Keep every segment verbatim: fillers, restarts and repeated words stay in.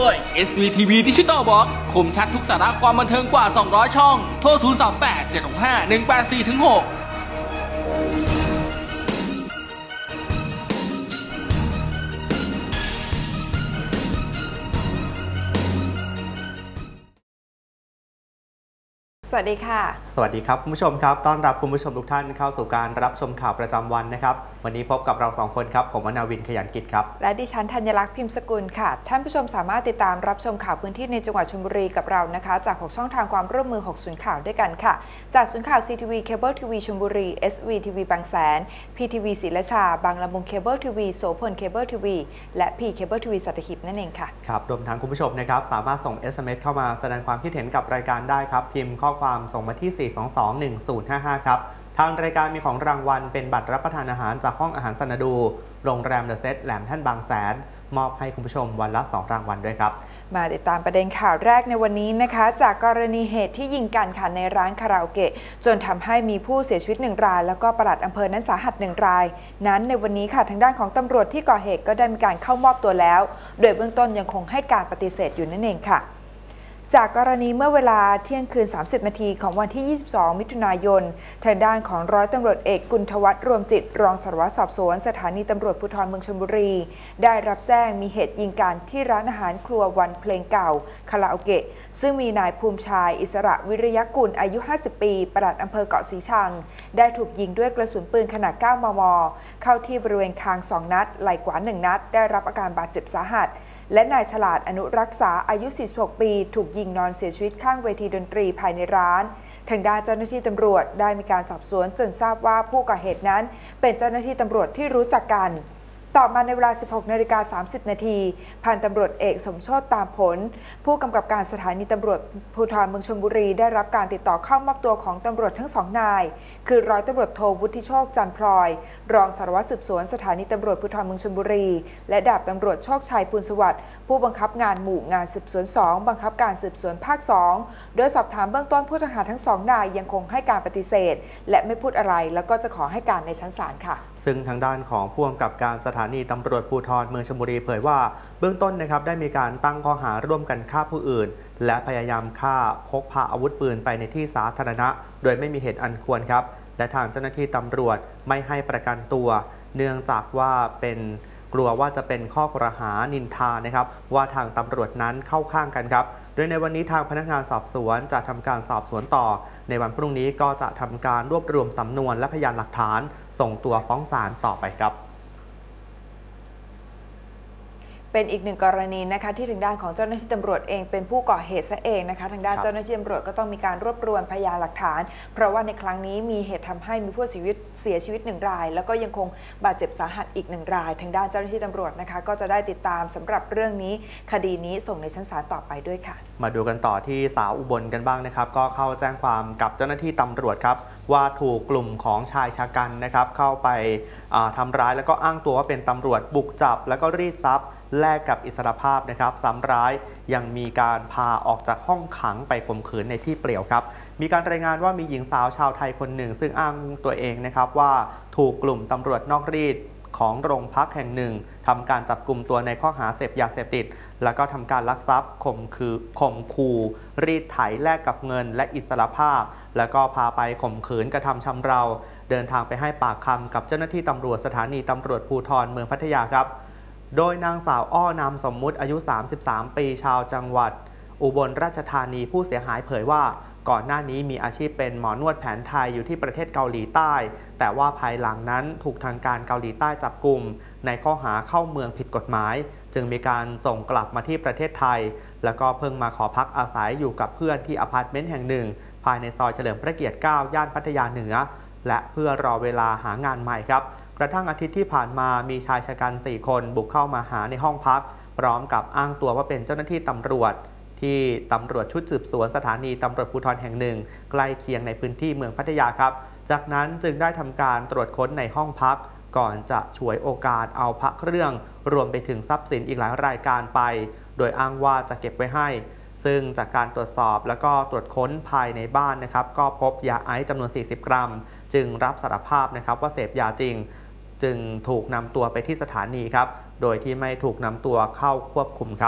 ย เอส วี ที วี Digital Box คมชัดทุกสาระความบันเทิงกว่า สองร้อย ช่อง โทร ศูนย์ สาม แปด เจ็ด หก ห้า หนึ่ง แปด สี่ หกสวัสดีค่ะสวัสดีครับคุณผู้ชมครับต้อนรับคุณผู้ชมทุกท่านเข้าสู่การรับชมข่าวประจำวันนะครับวันนี้พบกับเราสองคนครับผมอนาวินขยันกิจครับและดิฉันธัญลักษณ์พิมพ์สกุลค่ะท่านผู้ชมสามารถติดตามรับชมข่าวพื้นที่ในจังหวัดชลบุรีกับเรานะคะจากหกช่องทางความร่วมมือหกศูนย์ข่าวด้วยกันค่ะจากศูนย์ข่าว ซี ที วี เคเบิลทีวีชลบุรี เอส วี ที วี บางแสน พี ที วี ศรีราชาบางละมุงเคเบิลทีวีโสพลเคเบิลทีวีและ พี เคเบิลทีวีสัตหีบนั่นเองค่ะครับรวมทั้งคุณผู้ชมนะครับสามารถส่ง เอส เอ็ม เอส เข้ามาแสดงความคิดเห็นกับรายการได้ครับพิมพ์ข้อความส่งมาที่สี่ สอง สอง หนึ่ง ศูนย์ ห้า ห้าครับทางรายการมีของรางวัลเป็นบัตรรับประทานอาหารจากห้องอาหารสนาดูโรงแรมเดอะเซตแหลมท่านบางแสนมอบให้คุณผู้ชมวันละสองรางวัลด้วยครับมาติดตามประเด็นข่าวแรกในวันนี้นะคะจากกรณีเหตุที่ยิงกันค่ะในร้านคาราโอเกะจนทำให้มีผู้เสียชีวิตหนึ่งรายแล้วก็ปลัดอำเภอนั้นสาหัสหนึ่งรายนั้นในวันนี้ค่ะทางด้านของตำรวจที่ก่อเหตุก็ได้มีการเข้ามอบตัวแล้วโดยเบื้องต้นยังคงให้การปฏิเสธอยู่นั่นเองค่ะจากกรณีเมื่อเวลาเที่ยงคืนสามสิบนาทีของวันที่ยี่สิบสองมิถุนายนทางด้านของร้อยตำรวจเอกกุลธวัฒน์รวมจิตรองสารวัตรสอบสวนสถานีตำรวจภูธรเมืองชลบุรีได้รับแจ้งมีเหตุยิงกันที่ร้านอาหารครัววันเพลงเก่าคาราโอเกะซึ่งมีนายภูมิชายอิสระวิริยกุลอายุห้าสิบปีปลัดอำเภอเกาะสีชังได้ถูกยิงด้วยกระสุนปืนขนาดเก้ามมเข้าที่บริเวณคางสองนัดไหล่ขวาหนึ่งนัดได้รับอาการบาดเจ็บสาหัสและนายฉลาดอนุรักษาอายุสี่สิบหกปีถูกยิงนอนเสียชีวิตข้างเวทีดนตรีภายในร้านทางด้านเจ้าหน้าที่ตำรวจได้มีการสอบสวนจนทราบว่าผู้ก่อเหตุนั้นเป็นเจ้าหน้าที่ตำรวจที่รู้จักกันต่อมาในเวลา สิบหกนาฬิกาสามสิบนาทีพันตำรวจเอกสมโชติตามผลผู้กำกับการสถานีตำรวจภูธรเมืองชลบุรีได้รับการติดต่อเข้ามอบตัวของตำรวจทั้งสองนายคือร้อยตำรวจโทวุฒิโชคจันพลอยรองสารวัตรสืบสวนสถานีตำรวจภูธรเมืองชลบุรีและดาบตำรวจโชคชัยภูลสวัสดิ์ผู้บังคับงานหมู่งานสืบสวนสองบังคับการสืบสวนภาคสองโดยสอบถามเบื้องต้นผู้ต้องหาทั้งสองนายยังคงให้การปฏิเสธและไม่พูดอะไรแล้วก็จะขอให้การในชั้นศาลค่ะซึ่งทางด้านของผู้กำกับการสถานีตำรวจภูธรเมืองชลบุรีเผยว่าเบื้องต้นนะครับได้มีการตั้งข้อหาร่วมกันฆ่าผู้อื่นและพยายามฆ่าพกพาอาวุธปืนไปในที่สาธารณะโดยไม่มีเหตุอันควรครับและทางเจ้าหน้าที่ตำรวจไม่ให้ประกันตัวเนื่องจากว่าเป็นกลัวว่าจะเป็นข้อกล่าวหานินทานะครับว่าทางตำรวจนั้นเข้าข้างกันครับโดยในวันนี้ทางพนักงานสอบสวนจะทำการสอบสวนต่อในวันพรุ่งนี้ก็จะทำการรวบรวมสำนวนและพยานหลักฐานส่งตัวฟ้องศาลต่อไปครับเป็นอีกหนึ่งกรณีนะคะที่ทางด้านของเจ้าหน้าที่ตำรวจเองเป็นผู้ก่อเหตุซะเองนะคะทางด้านเจ้าหน้าที่ตำรวจก็ต้องมีการรวบรวมพยานหลักฐานเพราะว่าในครั้งนี้มีเหตุทำให้มีผู้เสียชีวิตเสียชีวิตหนึ่งรายแล้วก็ยังคงบาดเจ็บสาหัสอีกหนึ่งรายทางด้านเจ้าหน้าที่ตำรวจนะคะก็จะได้ติดตามสำหรับเรื่องนี้คดีนี้ส่งในชั้นศาลต่อไปด้วยค่ะมาดูกันต่อที่สาวอุบลกันบ้างนะครับก็เข้าแจ้งความกับเจ้าหน้าที่ตำรวจครับว่าถูกกลุ่มของชายชะกันนะครับเข้าไปทำร้ายแล้วก็อ้างตัวว่าเป็นตำรวจบุกจับแล้วก็รีดทรัพย์แลกกับอิสรภาพนะครับซ้ำร้ายยังมีการพาออกจากห้องขังไปข่มขืนในที่เปลี่ยวครับมีการรายงานว่ามีหญิงสาวชาวไทยคนหนึ่งซึ่งอ้างตัวเองนะครับว่าถูกกลุ่มตำรวจนอกรีดของโรงพักแห่งหนึ่งทำการจับกลุ่มตัวในข้อหาเสพยาเสพติดแล้วก็ทำการลักทรัพย์ข่มคือข่มขู่รีดไถแลกกับเงินและอิสรภาพแล้วก็พาไปข่มขืนกระทำชำเราเดินทางไปให้ปากคำกับเจ้าหน้าที่ตำรวจสถานีตำรวจภูธรเมืองพัทยาครับโดยนางสาวอ้อนามสมมุติอายุสามสิบสามปีชาวจังหวัดอุบลราชธานีผู้เสียหายเผยว่าก่อนหน้านี้มีอาชีพเป็นหมอนวดแผนไทยอยู่ที่ประเทศเกาหลีใต้แต่ว่าภายหลังนั้นถูกทางการเกาหลีใต้จับกุมในข้อหาเข้าเมืองผิดกฎหมายจึงมีการส่งกลับมาที่ประเทศไทยแล้วก็เพิ่งมาขอพักอาศัยอยู่กับเพื่อนที่อพาร์ตเมนต์แห่งหนึ่งภายในซอยเฉลิมพระเกียรติเก้าย่านพัทยาเหนือและเพื่อรอเวลาหางานใหม่ครับกระทั่งอาทิตย์ที่ผ่านมามีชายชะกันสี่คนบุกเข้ามาหาในห้องพักพร้อมกับอ้างตัวว่าเป็นเจ้าหน้าที่ตำรวจที่ตำรวจชุดสืบสวนสถานีตำรวจภูธรแห่งหนึ่งใกล้เคียงในพื้นที่เมืองพัทยาครับจากนั้นจึงได้ทำการตรวจค้นในห้องพักก่อนจะฉวยโอกาสเอาพระเครื่องรวมไปถึงทรัพย์สินอีกหลายรายการไปโดยอ้างว่าจะเก็บไว้ให้ซึ่งจากการตรวจสอบแล้วก็ตรวจค้นภายในบ้านนะครับก็พบยาไอซ์จำนวนสี่สิบกรัมจึงรับสารภาพนะครับว่าเสพยาจริงจึงถูกนำตัวไปที่สถานีครับโดยที่ไม่ถูกนำตัวเข้าควบคุมครับ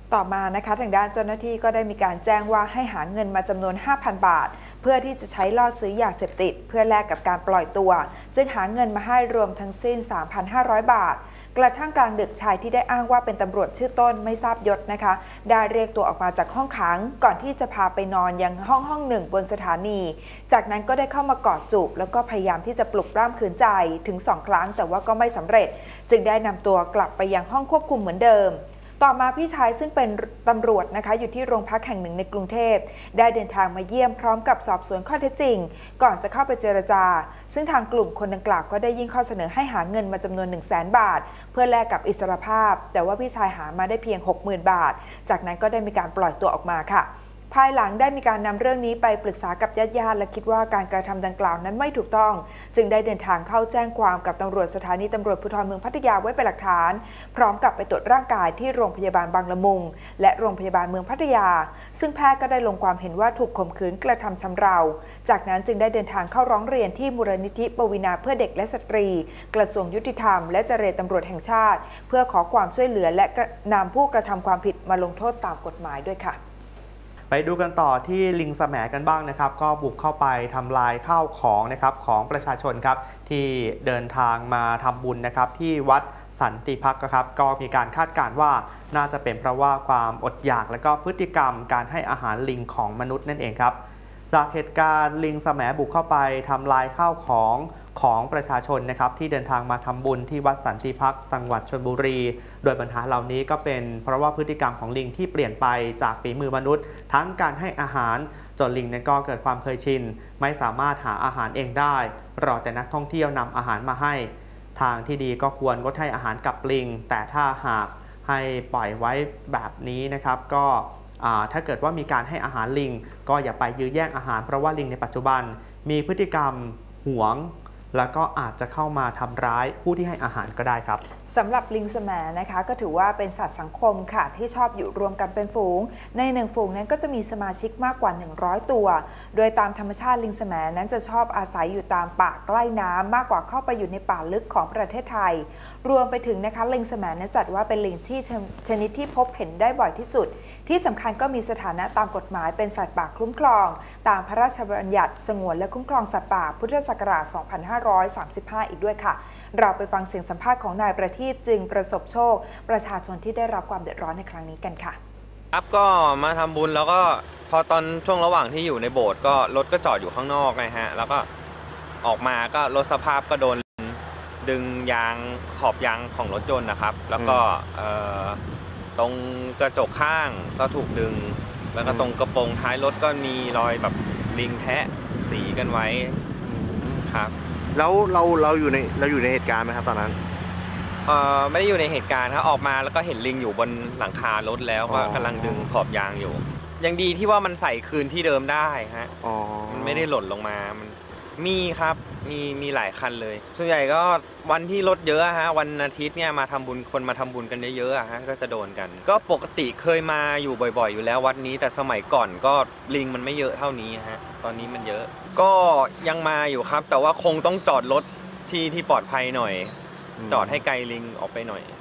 ต่อมานะคะทางด้านเจ้าหน้าที่ก็ได้มีการแจ้งว่าให้หาเงินมาจำนวน ห้าพัน บาทเพื่อที่จะใช้ล่อซื้อยาเสพติดเพื่อแลกกับการปล่อยตัวจึงหาเงินมาให้รวมทั้งสิ้น สามพันห้าร้อย บาทกระทั่งกลางดึกชายที่ได้อ้างว่าเป็นตำรวจชื่อต้นไม่ทราบยศนะคะได้เรียกตัวออกมาจากห้องขังก่อนที่จะพาไปนอนยังห้องห้องหนึ่งบนสถานีจากนั้นก็ได้เข้ามากอดจูบแล้วก็พยายามที่จะปลุกปล้ำขืนใจถึงสองครั้งแต่ว่าก็ไม่สำเร็จจึงได้นำตัวกลับไปยังห้องควบคุมเหมือนเดิมต่อมาพี่ชายซึ่งเป็นตำรวจนะคะอยู่ที่โรงพักแห่งหนึ่งในกรุงเทพได้เดินทางมาเยี่ยมพร้อมกับสอบสวนข้อเท็จจริงก่อนจะเข้าไปเจรจาซึ่งทางกลุ่มคนดังกล่าวก็ได้ยื่นข้อเสนอให้หาเงินมาจำนวน หนึ่งแสน บาทเพื่อแลกกับอิสรภาพแต่ว่าพี่ชายหามาได้เพียง หกหมื่น บาทจากนั้นก็ได้มีการปล่อยตัวออกมาค่ะภายหลังได้มีการนำเรื่องนี้ไปปรึกษากับญาติๆและคิดว่าการกระทำดังกล่าวนั้นไม่ถูกต้องจึงได้เดินทางเข้าแจ้งความกับตำรวจสถานีตำรวจภูธรเมืองพัทยาไว้เป็นหลักฐานพร้อมกับไปตรวจร่างกายที่โรงพยาบาลบางละมุงและโรงพยาบาลเมืองพัทยาซึ่งแพทย์ก็ได้ลงความเห็นว่าถูกข่มขืนกระทำชำเราจากนั้นจึงได้เดินทางเข้าร้องเรียนที่มูลนิธิปวีณาเพื่อเด็กและสตรีกระทรวงยุติธรรมและเจรตำรวจแห่งชาติเพื่อขอความช่วยเหลือและนำผู้กระทำความผิดมาลงโทษตามกฎหมายด้วยค่ะไปดูกันต่อที่ลิงแสมกันบ้างนะครับก็บุกเข้าไปทำลายข้าวของนะครับของประชาชนครับที่เดินทางมาทำบุญนะครับที่วัดสันติพักครับก็มีการคาดการณ์ว่าน่าจะเป็นเพราะว่าความอดอยากและก็พฤติกรรมการให้อาหารลิงของมนุษย์นั่นเองครับจากเหตุการณ์ลิงแสมบุกเข้าไปทำลายข้าวของของประชาชนนะครับที่เดินทางมาทำบุญที่วัดสันติพักจังหวัดชลบุรีโดยปัญหาเหล่านี้ก็เป็นเพราะว่าพฤติกรรมของลิงที่เปลี่ยนไปจากฝีมือมนุษย์ทั้งการให้อาหารจนลิงนั้นก็เกิดความเคยชินไม่สามารถหาอาหารเองได้รอแต่นักท่องเที่ยวนำอาหารมาให้ทางที่ดีก็ควรงดให้อาหารกับลิงแต่ถ้าหากให้ปล่อยไว้แบบนี้นะครับก็ถ้าเกิดว่ามีการให้อาหารลิงก็อย่าไปยื้อแย่งอาหารเพราะว่าลิงในปัจจุบันมีพฤติกรรมหวงแล้วก็อาจจะเข้ามาทำร้ายผู้ที่ให้อาหารก็ได้ครับสำหรับลิงแสมนะคะก็ถือว่าเป็นสัตว์สังคมค่ะที่ชอบอยู่รวมกันเป็นฝูงในหนึ่งฝูงนั้นก็จะมีสมาชิกมากกว่าหนึ่งร้อยตัวโดยตามธรรมชาติลิงแสมนั้นจะชอบอาศัยอยู่ตามป่าใกล้น้ำมากกว่าเข้าไปอยู่ในป่าลึกของประเทศไทยรวมไปถึงนะคะลิงแสมนั้นจัดว่าเป็นลิงที่ชนิดที่พบเห็นได้บ่อยที่สุดที่สำคัญก็มีสถานะตามกฎหมายเป็นสัตว์ป่าคุ้มครองตามพระราชบัญญัติสงวนและคุ้มครองสัตว์ป่าพุทธศักราชสองพันห้าร้อยสามสิบห้าอีกด้วยค่ะเราไปฟังเสียงสัมภาษณ์ของนายประทีปจึงประสบโชคประชาชนที่ได้รับความเดือดร้อนในครั้งนี้กันค่ะครับก็มาทำบุญแล้วก็พอตอนช่วงระหว่างที่อยู่ในโบสถ์ก็รถก็จอดอยู่ข้างนอกนะฮะแล้วก็ออกมาก็รถสภาพก็โดนดึงยางขอบยางของรถยนต์นะครับแล้วก็ตรงกระจกข้างก็ถูกดึงแล้วก็ตรงกระโปรงท้ายรถก็มีรอยแบบลิงแทะสีกันไว้ครับแล้วเราเราอยู่ในเราอยู่ในเหตุการณ์ไหมครับตอนนั้นเอ่อไม่ได้อยู่ในเหตุการณ์ครับออกมาแล้วก็เห็นลิงอยู่บนหลังคารถแล้วก็กำลังดึงขอบยางอยู่ยังดีที่ว่ามันใส่คืนที่เดิมได้ฮะมันไม่ได้หล่นลงมามันมีครับมีมีหลายคันเลยส่วนใหญ่ก็วันที่รถเยอะฮะวันอาทิตย์เนี่ยมาทำบุญคนมาทำบุญกันเยอะๆฮะก็จะโดนกันก็ปกติเคยมาอยู่บ่อยๆอยู่แล้ววัดนี้แต่สมัยก่อนก็ลิงมันไม่เยอะเท่านี้ฮะตอนนี้มันเยอะก็ยังมาอยู่ครับแต่ว่าคงต้องจอดรถที่ที่ปลอดภัยหน่อยจอดให้ไกลลิงออกไปหน่อย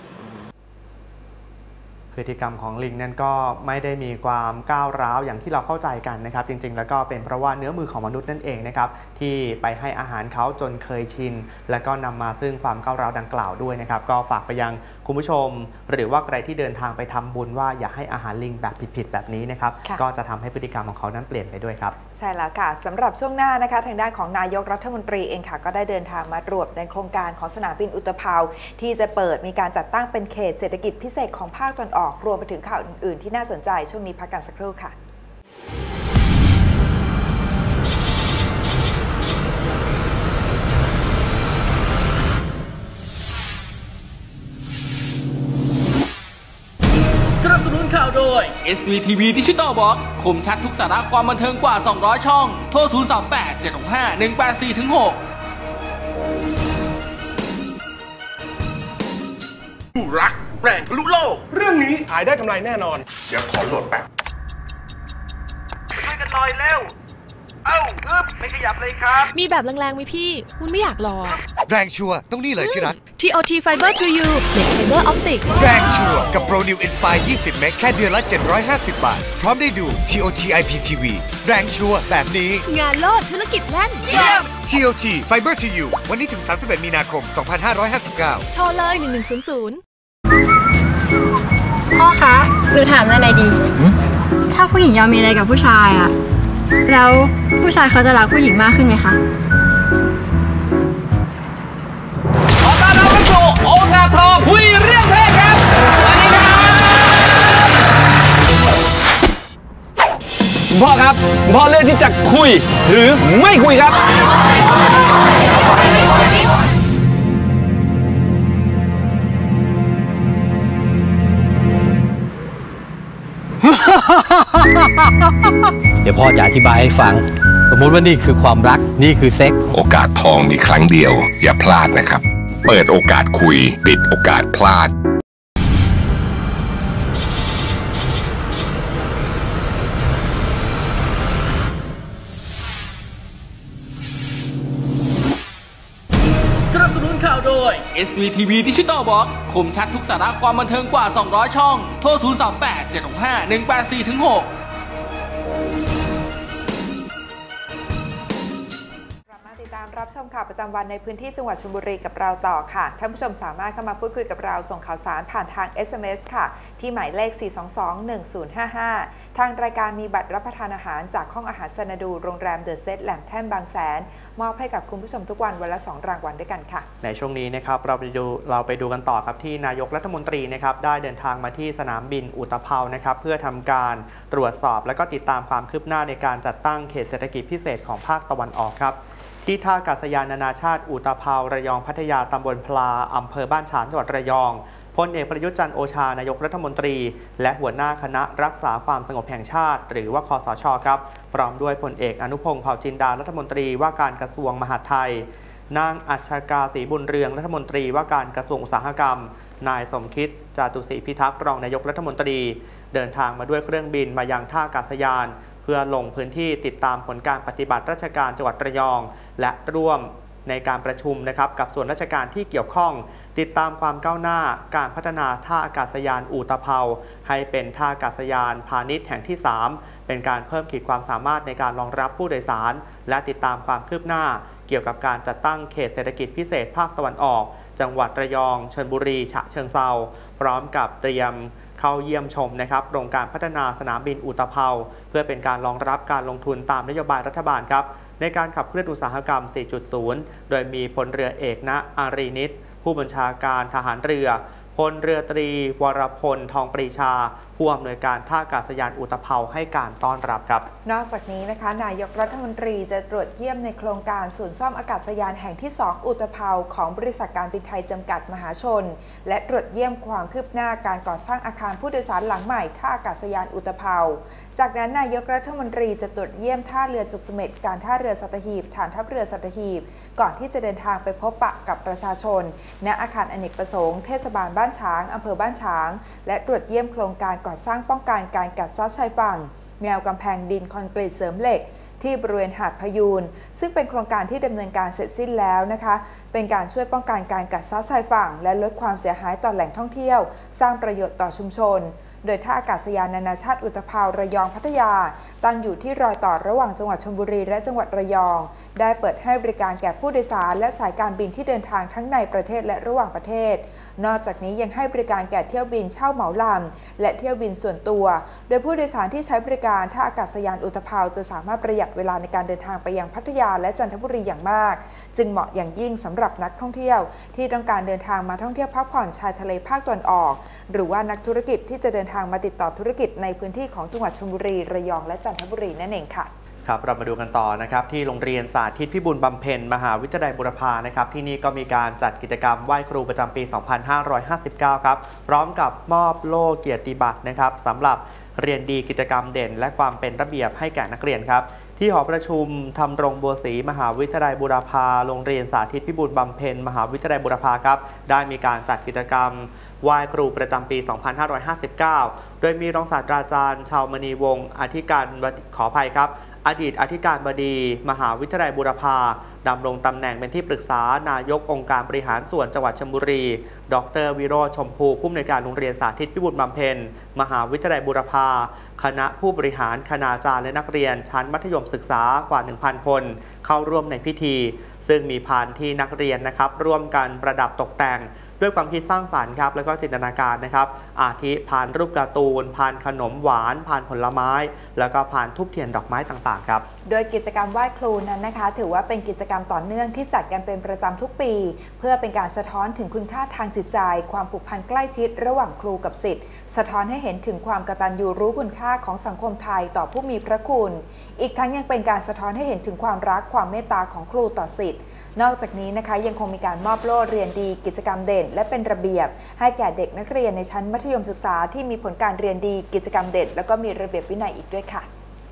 พฤติกรรมของลิงนั้นก็ไม่ได้มีความก้าวร้าวอย่างที่เราเข้าใจกันนะครับจริงๆแล้วก็เป็นเพราะว่าเนื้อมือของมนุษย์นั่นเองนะครับที่ไปให้อาหารเขาจนเคยชินและก็นำมาซึ่งความก้าวร้าวดังกล่าวด้วยนะครับก็ฝากไปยังคุณผู้ชมหรือว่าใครที่เดินทางไปทำบุญว่าอย่าให้อาหารลิงแบบผิดๆแบบนี้นะครับก็จะทำให้พฤติกรรมของเขานั้นเปลี่ยนไปด้วยครับใช่แล้วค่ะสำหรับช่วงหน้านะคะทางด้านของนายกรัฐมนตรีเองค่ะก็ได้เดินทางมาตรวจในโครงการของสนามบินอุตภาวที่จะเปิดมีการจัดตั้งเป็นเขตเศรษฐกิจพิเศษของภาคตะวันออกรวมไปถึงข่าวอื่นๆที่น่าสนใจช่วงนี้พักกันสักครู่ค่ะสนับสนุนข่าวโดย เอส วี ที วี Digital Box คมชัดทุกสาระความบันเทิงกว่าสองร้อยช่องโทรศูนย์ สาม แปด เจ็ด หก ห้า หนึ่ง แปด สี่ หกรักแรงทะลุโลกเรื่องนี้ขายได้กำไรแน่นอนเดี๋ยวขอโหลดแป๊บช่วยกันหน่อยเร็วเอ้าอึ๊บไม่ขยับเลยครับมีแบบแรงๆไหมพี่วุ้นไม่อยากรอแรงชัวร์ต้องนี่เลยที่รักที โอ ที Fiber to You เน็ตไฟเบอร์ออปติกแรงชัวร์กับ Pro New Inspire ยี่สิบ เมกแค่เดือนละเจ็ดร้อยห้าสิบบาทพร้อมได้ดู ที โอ ที ไอ พี ที วี แรงชัวร์แบบนี้งานโลดธุรกิจแน่นที โอ ที Fiber to You วันนี้ถึงสามสิบเอ็ดมีนาคมสองพันห้าร้อยห้าสิบเก้าโทรเลยหนึ่งหนึ่งศูนย์ศูนย์พ่อคะหนูถามอะไรดีถ้าผู้หญิงยอมมีอะไรกับผู้ชายอะแล้วผู้ชายเขาจะรักผู้หญิงมากขึ้นไหมคะขอต้อนรับเข้าสู่โอกาสทองคุยเรื่องเพศครับสวัสดีครับคุณพ่อครับคุณพ่อเลือกที่จะคุยหรือไม่คุยครับเดี๋ยวพ่อจะอธิบายให้ฟังสมมติว่านี่คือความรักนี่คือเซ็กโอกาสทองมีครั้งเดียวอย่าพลาดนะครับเปิดโอกาสคุยปิดโอกาสพลาดสนับสนุนข่าวโดย เอส วี ที วี Digital Box คมชัดทุกสาระความบันเทิงกว่าสองร้อยช่องโทรศูนย์ สาม แปด เจ็ด หก ห้า หนึ่ง แปด สี่ ถึง หกติดตามรับชมข่าวประจำวันในพื้นที่จังหวัดชลบุรีกับเราต่อค่ะท่านผู้ชมสามารถเข้ามาพูดคุยกับเราส่งข่าวสารผ่านทาง เอส เอ็ม เอส ค่ะที่หมายเลข สี่ สอง สอง หนึ่ง ศูนย์ ห้า ห้า ทางรายการมีบัตรรับประทานอาหารจากห้องอาหารสนาดูโรงแรมเดอะเซตแหลมแท่นบางแสนมอบให้กับคุณผู้ชมทุกวันวันละสองรางวัลด้วยกันค่ะในช่วงนี้นะครับเราไปดูเราไปดูกันต่อครับที่นายกรัฐมนตรีนะครับได้เดินทางมาที่สนามบินอุตภเปานะครับเพื่อทำการตรวจสอบและก็ติดตามความคืบหน้าในการจัดตั้งเขตเศรษฐกิจพิเศษของภาคตะวันออกครับที่ท่าอากาศยานนานาชาติอุตภเประยองพัทยาตำบลพลาอำเภอบ้านฉางจังหวัดระยองพลเอกประยุทธ์จันทร์โอชานายกรัฐมนตรีและหัวหน้าคณะรักษาความสงบแห่งชาติหรือว่าคสช.ครับพร้อมด้วยพลเอกอนุพงษ์เผ่าจินดารัฐมนตรีว่าการกระทรวงมหาดไทยนางอัชกาศรีบุญเรืองรัฐมนตรีว่าการกระทรวงอุตสาหกรรมนายสมคิดจาตุศรีพิทักษ์รองนายกรัฐมนตรีเดินทางมาด้วยเครื่องบินมายังท่าอากาศยานเพื่อลงพื้นที่ติดตามผลการปฏิบัติราชการจังหวัดระยองและร่วมในการประชุมนะครับกับส่วนราชการที่เกี่ยวข้องติดตามความก้าวหน้าการพัฒนาท่าอากาศยานอุตภเปาให้เป็นท่าอากาศยานพาณิชย์แห่งที่สามเป็นการเพิ่มขีดความสามารถในการรองรับผู้โดยสารและติดตามความคืบหน้าเกี่ยวกับการจัดตั้งเขตเศรษฐกิจพิเศษภาคตะวันออกจังหวัดระยองชลบุรีฉะเชิงเทราพร้อมกับเตรียมเข้าเยี่ยมชมนะครับโครงการพัฒนาสนามบินอุตภเปาเพื่อเป็นการรองรับการลงทุนตามนโยบายรัฐบาลครับในการขับเคลื่อนอุตสาหกรรม สี่จุดศูนย์ โดยมีพลเรือเอกณอารีนิตผู้บัญชาการทหารเรือพลเรือตรีวรพลทองปรีชาผู้อำนวยการท่าอากาศยานอุตภเปาให้การต้อนรับครับนอกจากนี้นะคะนายกรัฐมนตรีจะตรวจเยี่ยมในโครงการศูนย์ซ่อมอากาศยานแห่งที่สองอุตภเปาของบริษัทการบินไทยจำกัดมหาชนและตรวจเยี่ยมความคืบหน้าการก่อสร้างอาคารผู้โดยสารหลังใหม่ท่าอากาศยานอุตภเปาจากนั้นนายกรัฐมนตรีจะตรวจเยี่ยมท่าเรือจุกเสม็ดการท่าเรือสัตหีบฐานทัพเรือสัตหีบก่อนที่จะเดินทางไปพบปะกับประชาชนณอาคารอเนกประสงค์เทศบาลบ้านฉางอำเภอบ้านฉางและตรวจเยี่ยมโครงการก่อสร้างป้องกันการกัดเซาะชายฝั่งแนวกำแพงดินคอนกรีตเสริมเหล็กที่บริเวณหาดพยูนซึ่งเป็นโครงการที่ดำเนินการเสร็จสิ้นแล้วนะคะเป็นการช่วยป้องกันการกัดเซาะชายฝั่งและลดความเสียหายต่อแหล่งท่องเที่ยวสร้างประโยชน์ต่อชุมชนโดยท่าอากาศยานนานาชาติอุตภเประยองพัทยาตั้งอยู่ที่รอยต่อระหว่างจังหวัดชลบุรีและจังหวัดระยองได้เปิดให้บริการแก่ผู้โดยสารและสายการบินที่เดินทางทั้งในประเทศและระหว่างประเทศนอกจากนี้ยังให้บริการแก่เที่ยวบินเช่าเหมาลำและเที่ยวบินส่วนตัวโดยผู้โดยสารที่ใช้บริการท่าอากาศยานอุตภเปาจะสามารถประหยัดเวลาในการเดินทางไปยังพัทยาและจันทบุรีอย่างมากจึงเหมาะอย่างยิ่งสำหรับนักท่องเที่ยวที่ต้องการเดินทางมาท่องเที่ยวพักผ่อนชายทะเลภาคตะวันออกหรือว่านักธุรกิจที่จะเดินทางมาติดต่อธุรกิจในพื้นที่ของจังหวัดชลบุรีระยองและจันทบุรีนั่นเองค่ะครับเรามาดูกันต่อนะครับที่โรงเรียนสาธิตพิบูลบำเพ็ญมหาวิทยาลัยบูรพานะครับที่นี่ก็มีการจัดกิจกรรมไหว้ครูประจำปี สองพันห้าร้อยห้าสิบเก้า ครับพร้อมกับมอบโล่เกียรติบัตรนะครับสำหรับเรียนดีกิจกรรมเด่นและความเป็นระเบียบให้แก่นักเรียนครับที่หอประชุมธรรมรงบัวศรีมหาวิทยาลัยบูรพาโรงเรียนสาธิตพิบูลบำเพ็ญมหาวิทยาลัยบูรพาครับได้มีการจัดกิจกรรมไหว้ครูประจำปี สองพันห้าร้อยห้าสิบเก้า โดยมีรองศาสตราจารย์ชาวมณีวงศ์อธิการขออภัยครับอดีตอธิการบดีมหาวิทยาลัยบูรพาดำรงตำแหน่งเป็นที่ปรึกษานายกองค์การบริหารส่วนจังหวัดชลบุรีดรวิโรจน์ชมพูผู้อำนวยการโรงเรียนสาธิตพิบูลบำเพ็ญมหาวิทยาลัยบูรพาคณะผู้บริหารคณาจารย์และนักเรียนชั้นมัธยมศึกษากว่า หนึ่งพัน คนเข้าร่วมในพิธีซึ่งมีพานที่นักเรียนนะครับร่วมกันประดับตกแต่งด้วยความคิดสร้างสรรค์ครับแล้วก็จินตนาการนะครับอาทิพานรูปการ์ตูนพานขนมหวานพานผลไม้แล้วก็พานทูบเทียนดอกไม้ต่างๆครับโดยกิจกรรมไหว้ครูนั้นนะคะถือว่าเป็นกิจกรรมต่อเนื่องที่จัดกันเป็นประจำทุกปีเพื่อเป็นการสะท้อนถึงคุณค่าทางจิตใจความผูกพันใกล้ชิดระหว่างครูกับศิษย์สะท้อนให้เห็นถึงความกตัญญูรู้คุณค่าของสังคมไทยต่อผู้มีพระคุณอีกทั้งยังเป็นการสะท้อนให้เห็นถึงความรักความเมตตาของครูต่อศิษย์นอกจากนี้นะคะยังคงมีการมอบโล่เรียนดีกิจกรรมเด่นและเป็นระเบียบให้แก่เด็กนักเรียนในชั้นมัธยมศึกษาที่มีผลการเรียนดีกิจกรรมเด่นแล้วก็มีระเบียบวินัยอีกด้วยค่ะ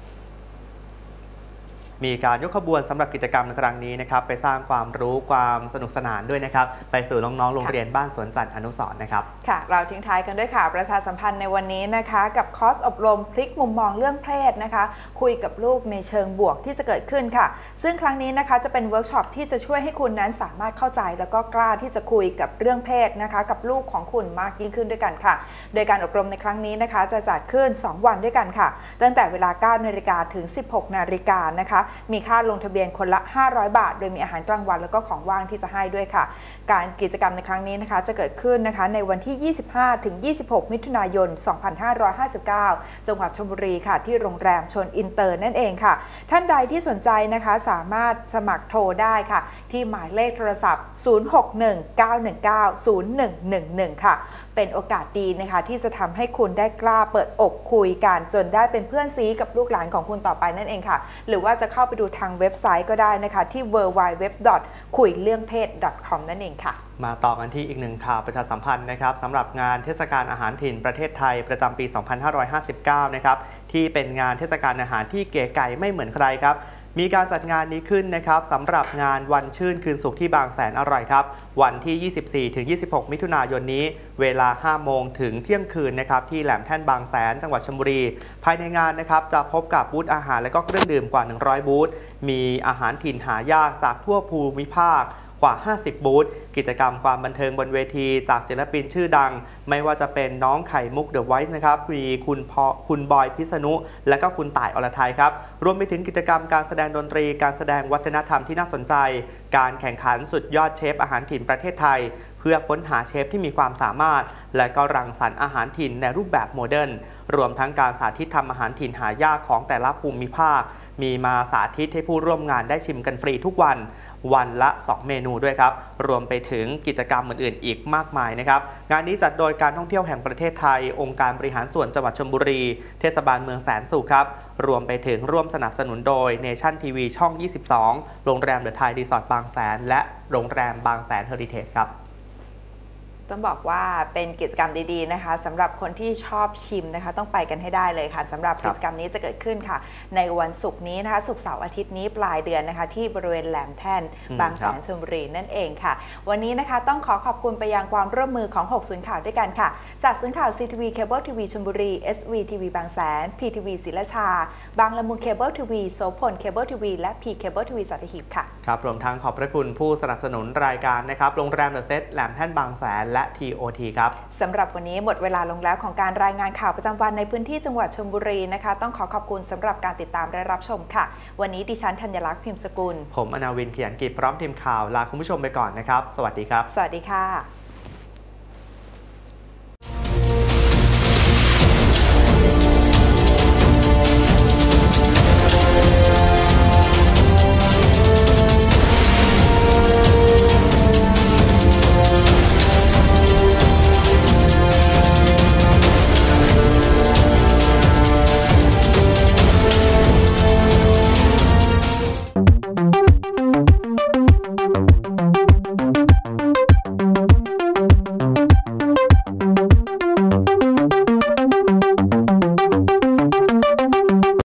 มีการยกขบวนสำหรับกิจกรรมในครั้งนี้นะครับไปสร้างความรู้ความสนุกสนานด้วยนะครับไปสู่น้องๆโรงเรียนบ้านสวนจันทร์อนุสรณ์นะครับค่ะเราทิ้งท้ายกันด้วยข่าวประชาสัมพันธ์ในวันนี้นะคะกับคอร์สอบรมพลิกมุมมองเรื่องเพศนะคะคุยกับลูกในเชิงบวกที่จะเกิดขึ้นค่ะซึ่งครั้งนี้นะคะจะเป็นเวิร์กช็อปที่จะช่วยให้คุณนั้นสามารถเข้าใจแล้วก็กล้าที่จะคุยกับเรื่องเพศนะคะกับลูกของคุณมากยิ่งขึ้นด้วยกันค่ะโดยการอบรมในครั้งนี้นะคะจะจัดขึ้นสองวันด้วยกันค่ะตั้งแต่เวลา เก้านาฬิกา ถึง สิบหกนาฬิกานะคะมีค่าลงทะเบียนคนละห้าร้อยบาทโดยมีอาหารกลางวันแล้วก็ของว่างที่จะให้ด้วยค่ะการกิจกรรมในครั้งนี้นะคะจะเกิดขึ้นนะคะในวันที่ ยี่สิบห้าถึงยี่สิบหก มิถุนายน สองพันห้าร้อยห้าสิบเก้า จังหวัดชลบุรีค่ะที่โรงแรมชนอินเตอร์นั่นเองค่ะท่านใดที่สนใจนะคะสามารถสมัครโทรได้ค่ะที่หมายเลขโทรศัพท์ ศูนย์ หก หนึ่ง เก้า หนึ่ง เก้า ศูนย์ หนึ่ง หนึ่ง หนึ่ง ค่ะเป็นโอกาสดีนะคะที่จะทำให้คุณได้กล้าเปิดอกคุยกันจนได้เป็นเพื่อนซีกับลูกหลานของคุณต่อไปนั่นเองค่ะหรือว่าจะเข้าไปดูทางเว็บไซต์ก็ได้นะคะที่ ดับเบิลยู ดับเบิลยู ดับเบิลยู ดอท คุยเรื่องเพศ ดอท คอม นั่นเองค่ะมาต่อกันที่อีกหนึ่งข่าวประชาสัมพันธ์นะครับสำหรับงานเทศกาลอาหารถิ่นประเทศไทยประจำปี สองพันห้าร้อยห้าสิบเก้า นะครับที่เป็นงานเทศกาลอาหารที่เก๋ไก๋ไม่เหมือนใครครับมีการจัดงานนี้ขึ้นนะครับสำหรับงานวันชื่นคืนสุขที่บางแสนอร่อยครับวันที่ ยี่สิบสี่ถึงยี่สิบหก มิถุนายนนี้เวลา ห้าโมงถึงเที่ยงคืนนะครับที่แหลมแท่นบางแสนจังหวัดชลบุรีภายในงานนะครับจะพบกับบูธอาหารและก็เครื่องดื่มกว่าหนึ่งร้อยบูธมีอาหารถิ่นหายากจากทั่วภูมิภาคกว่าห้าสิบบูธกิจกรรมความบันเทิงบนเวทีจากศิลปินชื่อดังไม่ว่าจะเป็นน้องไข่มุกเดอะไวท์นะครับมีคุณพอคุณบอยพิษณุและก็คุณต่ายอรไทยครับรวมไปถึงกิจกรรมการแสดงดนตรีการแสดงวัฒนธรรมที่น่าสนใจการแข่งขันสุดยอดเชฟอาหารถิ่นประเทศไทยเพื่อค้นหาเชฟที่มีความสามารถและก็รังสรรค์อาหารถิ่นในรูปแบบโมเดิร์นรวมทั้งการสาธิตทำอาหารถิ่นหายากของแต่ละภูมิภาคมีมาสาธิตให้ผู้ร่วมงานได้ชิมกันฟรีทุกวันวันละสองเมนูด้วยครับรวมไปถึงกิจกรรมอื่นๆอีกมากมายนะครับงานนี้จัดโดยการท่องเที่ยวแห่งประเทศไทยองค์การบริหารส่วนจังหวัดชลบุรีเทศบาลเมืองแสนสุขครับรวมไปถึงร่วมสนับสนุนโดยเนชั่นทีวีช่องยี่สิบสองโรงแรมเดอะไทยรีสอร์ทบางแสนและโรงแรมบางแสนเฮอริเทจครับต้องบอกว่าเป็นกิจกรรมดีๆนะคะสำหรับคนที่ชอบชิมนะคะต้องไปกันให้ได้เลยค่ะสำหรับกิจกรรมนี้จะเกิดขึ้นค่ะในวันศุกร์นี้นะคะศุกร์เสาร์อาทิตย์นี้ปลายเดือนนะคะที่บริเวณแหลมแท่นบางแสนชลบุรีนั่นเองค่ะวันนี้นะคะต้องขอขอบคุณไปยังความร่วมมือของหกศูนย์ข่าวด้วยกันค่ะจากศูนย์ข่าว ซี ที วี เคเบิลทีวีชลบุรี เอส วี ที วี บางแสน พี ที วี ศรีราชาบางละมุงเคเบิลทีวีโสพลเคเบิลทีวีและ พี เคเบิลทีวีสัตหีบค่ะครับรวมทั้งขอบพระคุณผู้สนับสนุนรายการนะครับโรงแรมเดอะเซตแหลมแท่นบางแสนและ ที โอ ทีสำหรับวันนี้หมดเวลาลงแล้วของการรายงานข่าวประจำวันในพื้นที่จังหวัดชลบุรีนะคะต้องขอขอบคุณสำหรับการติดตามและรับชมค่ะวันนี้ดิฉันธัญลักษณ์พิมพ์สกุลผมอนาวิน เขียนกิจพร้อมทีมข่าวลาคุณผู้ชมไปก่อนนะครับสวัสดีครับสวัสดีค่ะ